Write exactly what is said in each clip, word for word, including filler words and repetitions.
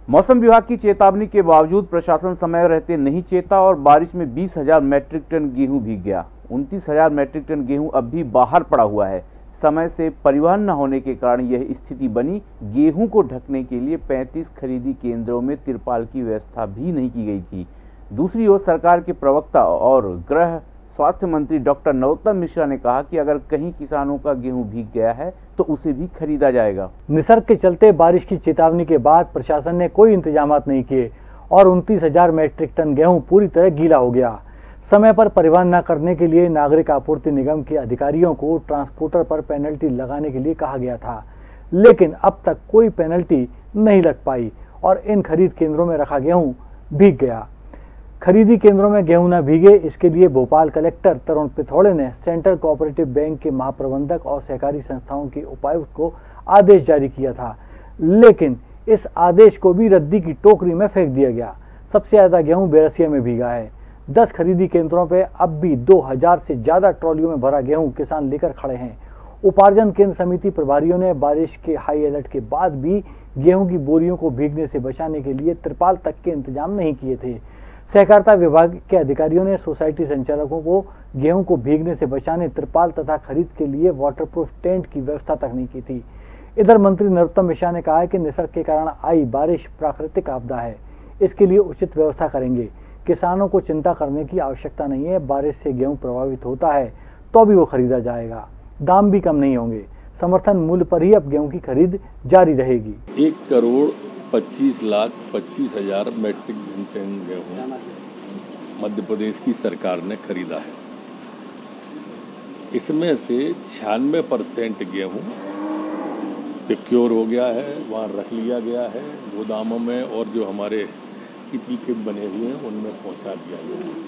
मौसम विभाग की चेतावनी के बावजूद प्रशासन समय रहते नहीं चेता और बारिश में बीस हजार मैट्रिक टन गेहूं भीग गया। उनतीस हजार मैट्रिक टन गेहूं अब भी बाहर पड़ा हुआ है। समय से परिवहन न होने के कारण यह स्थिति बनी। गेहूं को ढकने के लिए पैंतीस खरीदी केंद्रों में तिरपाल की व्यवस्था भी नहीं की गई थी। दूसरी ओर सरकार के प्रवक्ता और गृह स्वास्थ्य मंत्री डॉक्टर नरोत्तम मिश्रा ने कहा कि अगर कहीं किसानों का गेहूं भीग गया है तो उसे भी खरीदा जाएगा। निसर्ग के चलते बारिश की चेतावनी के बाद प्रशासन ने कोई इंतजामात नहीं किए और उनतीस हजार मैट्रिक टन गेहूं पूरी तरह गीला हो गया। समय पर परिवहन न करने के लिए नागरिक आपूर्ति निगम के अधिकारियों को ट्रांसपोर्टर पर पेनल्टी लगाने के लिए कहा गया था, लेकिन अब तक कोई पेनल्टी नहीं लग पाई और इन खरीद केंद्रों में रखा गेहूं भीग गया। खरीदी केंद्रों में गेहूं न भीगे, इसके लिए भोपाल कलेक्टर तरुण पिथौड़े ने सेंट्रल कोऑपरेटिव बैंक के महाप्रबंधक और सहकारी संस्थाओं के उपायुक्त को आदेश जारी किया था, लेकिन इस आदेश को भी रद्दी की टोकरी में फेंक दिया गया। सबसे ज्यादा गेहूं बैरसिया में भीगा है। दस खरीदी केंद्रों पर अब भी दो हजार से ज्यादा ट्रॉलियों में भरा गेहूं किसान लेकर खड़े हैं। उपार्जन केंद्र समिति प्रभारियों ने बारिश के हाई अलर्ट के बाद भी गेहूं की बोरियों को भीगने से बचाने के लिए तिरपाल तक के इंतजाम नहीं किए थे। सहकारिता विभाग के अधिकारियों ने सोसाइटी संचालकों को गेहूं को भीगने से बचाने तिरपाल तथा खरीद के लिए वाटरप्रूफ टेंट की व्यवस्था तक नहीं की थी। इधर मंत्री नरोत्तम मिश्रा ने कहा है कि निसर्ग के कारण आई बारिश प्राकृतिक आपदा है, इसके लिए उचित व्यवस्था करेंगे। किसानों को चिंता करने की आवश्यकता नहीं है। बारिश से गेहूं प्रभावित होता है तो भी वो खरीदा जाएगा। दाम भी कम नहीं होंगे। समर्थन मूल्य पर ही अब गेहूं की खरीद जारी रहेगी। एक करोड़ पच्चीस लाख पच्चीस हजार मैट्रिक टन गेहूँ मध्य प्रदेश की सरकार ने खरीदा है। इसमें से छियानवे परसेंट गेहूँ प्रोक्योर हो गया है, वहाँ रख लिया गया है गोदामों में, और जो हमारे पीपी किट बने हुए हैं उनमें पहुँचा दिया गया है।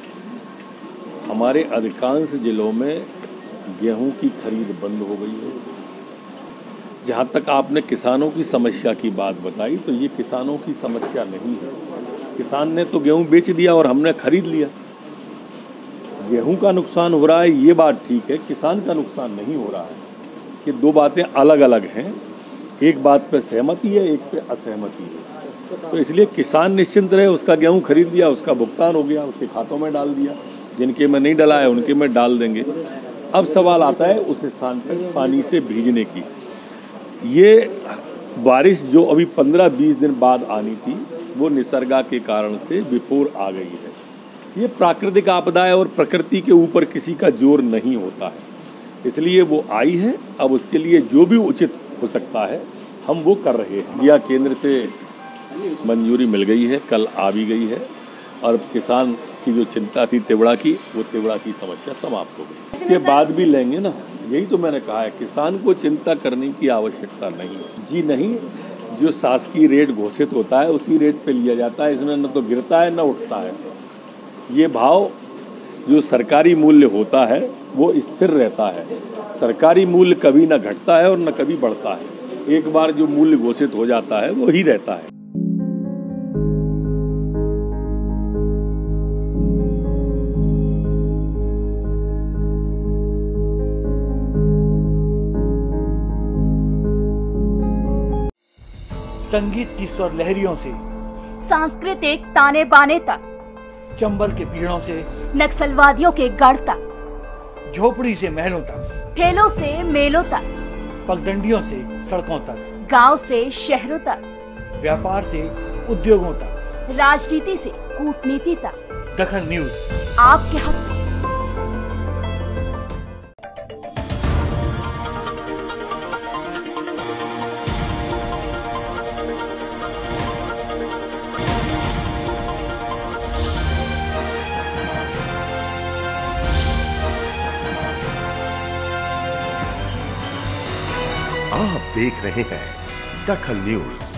हमारे अधिकांश जिलों में गेहूँ की खरीद बंद हो गई है। जहाँ तक आपने किसानों की समस्या की बात बताई, तो ये किसानों की समस्या नहीं है। किसान ने तो गेहूं बेच दिया और हमने खरीद लिया। गेहूं का नुकसान हो रहा है, ये बात ठीक है, किसान का नुकसान नहीं हो रहा है। ये दो बातें अलग अलग हैं। एक बात पे सहमति है, एक पे असहमति है। तो इसलिए किसान निश्चिंत रहे, उसका गेहूँ खरीद लिया, उसका भुगतान हो गया, उसके खातों में डाल दिया। जिनके में नहीं डला है उनके में डाल देंगे। अब सवाल आता है उस स्थान पर पानी से भीजने की। ये बारिश जो अभी पंद्रह बीस दिन बाद आनी थी, वो निसर्गा के कारण से विफोर आ गई है। ये प्राकृतिक आपदा है और प्रकृति के ऊपर किसी का जोर नहीं होता है, इसलिए वो आई है। अब उसके लिए जो भी उचित हो सकता है हम वो कर रहे हैं। यह केंद्र से मंजूरी मिल गई है, कल आ भी गई है, और किसान की जो चिंता थी तिवड़ा की, वो तिवड़ा की समस्या समाप्त हो गई। उसके बाद भी लेंगे ना, यही तो मैंने कहा है, किसान को चिंता करने की आवश्यकता नहीं है। जी नहीं, जो शासकीय रेट घोषित होता है उसी रेट पे लिया जाता है। इसमें न तो गिरता है न उठता है। ये भाव जो सरकारी मूल्य होता है वो स्थिर रहता है। सरकारी मूल्य कभी न घटता है और न कभी बढ़ता है। एक बार जो मूल्य घोषित हो जाता है वो ही रहता है। संगीत की स्वर लहरियों से सांस्कृतिक ताने बाने तक, चंबल के पीड़ों से नक्सलवादियों के गढ़ तक, झोपड़ी से महलों तक, ठेलों से मेलों तक, पगडंडियों से सड़कों तक, गांव से शहरों तक, व्यापार से उद्योगों तक, राजनीति से कूटनीति तक, दखल न्यूज आपके हक में। आप देख रहे हैं दखल न्यूज।